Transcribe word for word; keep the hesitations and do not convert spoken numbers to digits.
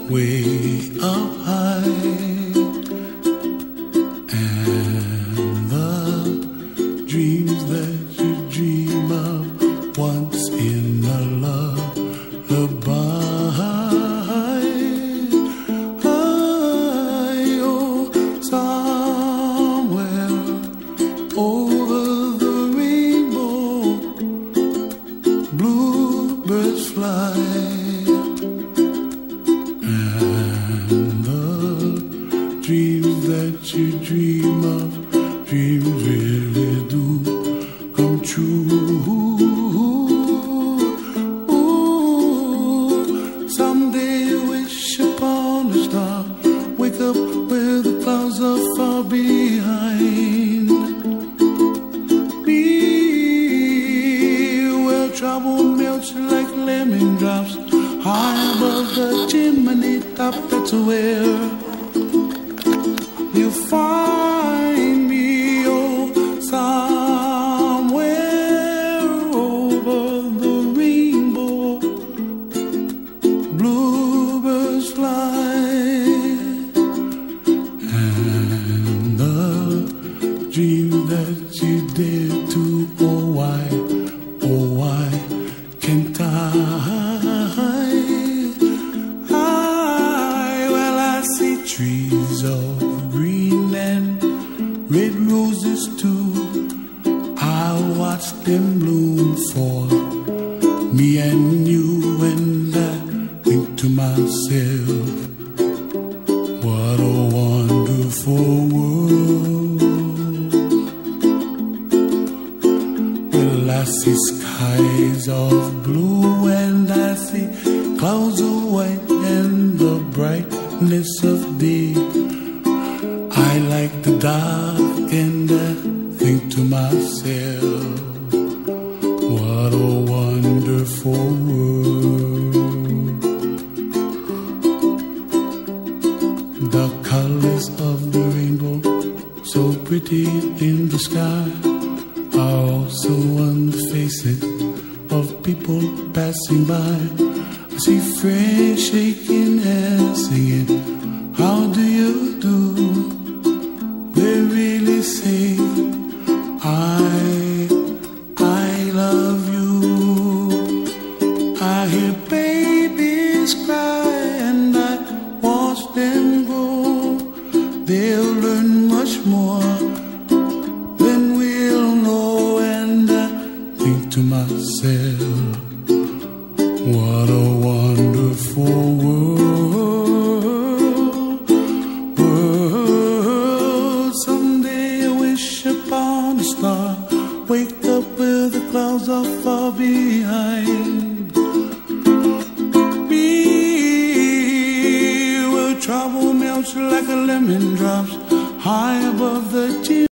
way up high, and the dreams that you dream of once in a lullaby. Oh, somewhere over the rainbow, bluebirds fly. Dreams that you dream of, dreams really do come true. Ooh, someday you wish upon a star, wake up where the clouds are far behind me, where trouble melts like lemon drops high above the chimney top. That's where you find me, oh, somewhere over the rainbow, bluebirds fly, and the dream that you dare to, oh why, oh why can't I? Trees of green and red roses too, I watch them bloom for me and you, and I think to myself, what a wonderful world. Well, I see skies of blue and I see clouds of white and the brightness of day. I like the dark and I think to myself, what a wonderful world. The colors of the rainbow, so pretty in the sky, are also on the faces of people passing by. I see friends shaking hands singing, how do you do? They really say, I, I love you. I hear babies cry and I watch them grow. They'll learn much more than we'll know, and I think to myself, what a wonderful world, world. Someday I wish upon a star, wake up where the clouds are far behind me, where trouble melts like a lemon drops high above the chimney.